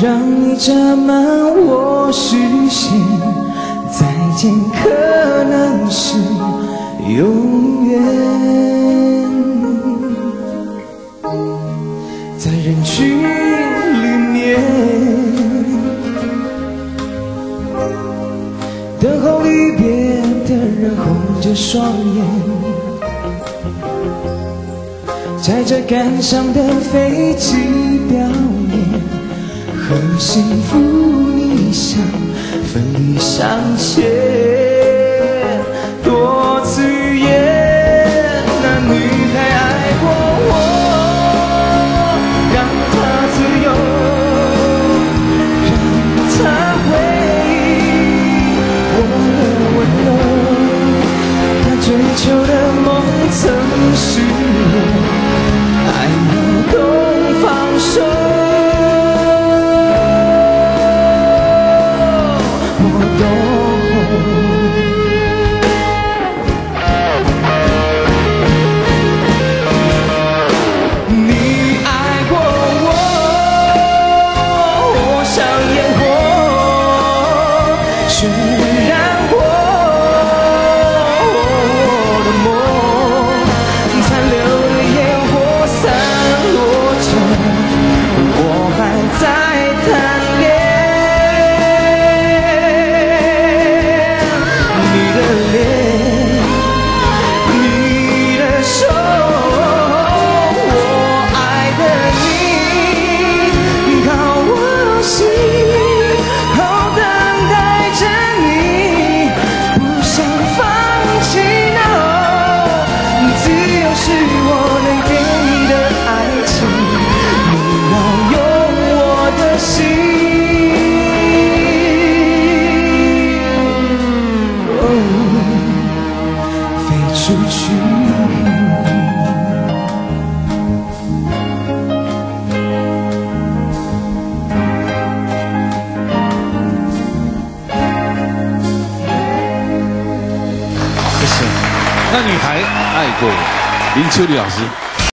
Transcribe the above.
让你沾满我视线，再见可能是永远。在人群里面，等候离别的人红着双眼，载着感伤的飞机表面，和幸福逆向分离相牵，多刺眼。那女孩爱过我，让她自由，让她回忆我的温柔。她追求的梦曾是爱要懂放手。 那女孩爱过我，林秋离老师。